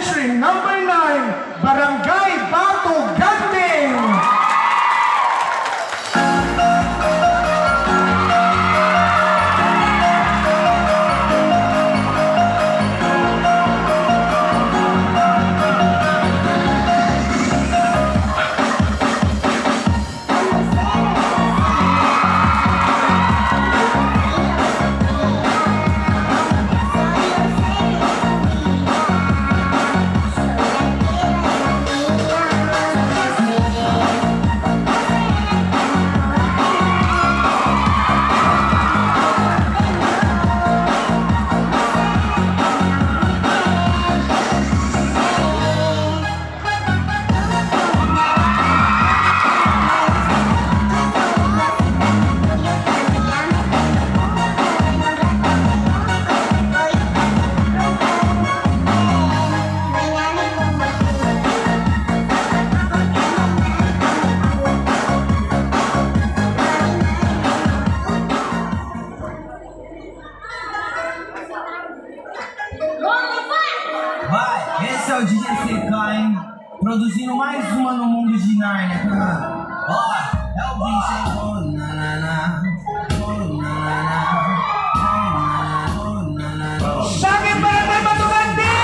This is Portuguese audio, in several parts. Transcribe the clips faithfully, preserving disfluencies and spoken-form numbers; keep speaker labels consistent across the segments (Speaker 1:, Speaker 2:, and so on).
Speaker 1: Entry number nine, Barangay Batuganding.
Speaker 2: Vai, esse é o D J C K, hein? Produzindo mais uma no mundo de Narnia. Ó, é o bicho, oh, na, na, na. Oh, na, na, na. Oh, na, na, na.
Speaker 1: Sabe Barangay Batuganding!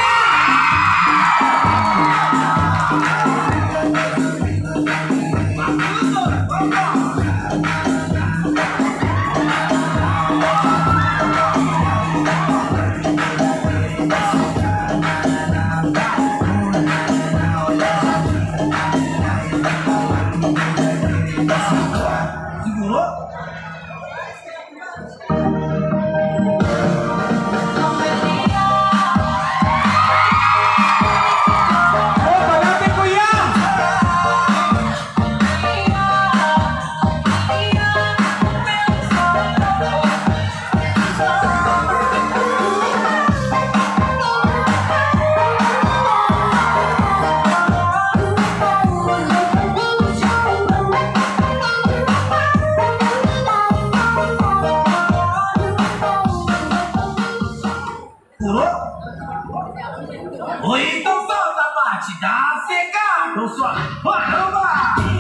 Speaker 2: Oi, então solta a parte da seca. Então só, caramba!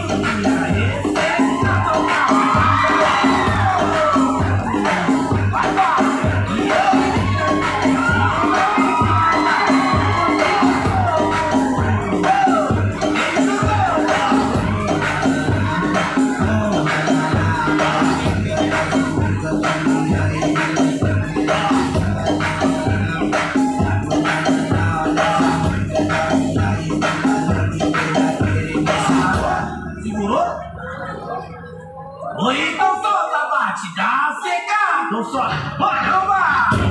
Speaker 2: Oi, então solta a parte da seca. Então só, caramba!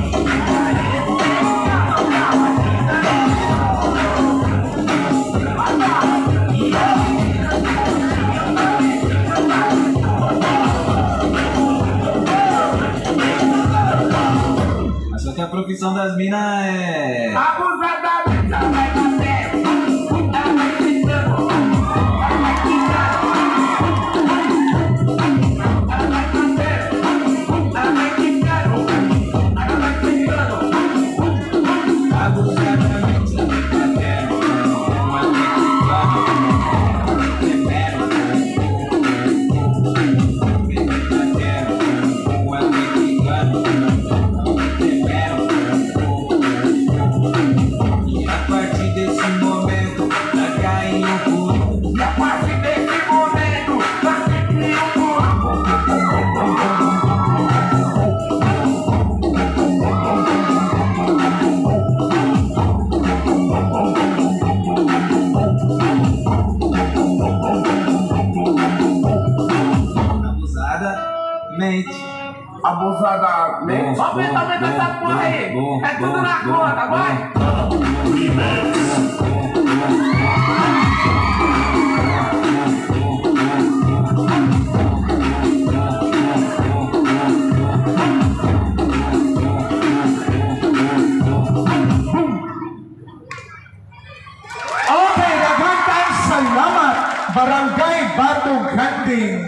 Speaker 3: Só que a profissão das minas é...
Speaker 1: Abusadamente vai bater. Ela vai ficando. Ela vai ficando. Ela vai bater. Ela vai ficando. Ela vai ficando.
Speaker 3: Abusadamente vai bater. Uma
Speaker 1: Abusadamente. Só pensamento dessa porra aí. É tudo na conta, vai. Okay, daghang tayong salamat, Barangay Batuganding.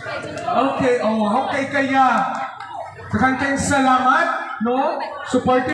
Speaker 1: Okay, oh, okay kaya. Daghang tayong salamat, no? Support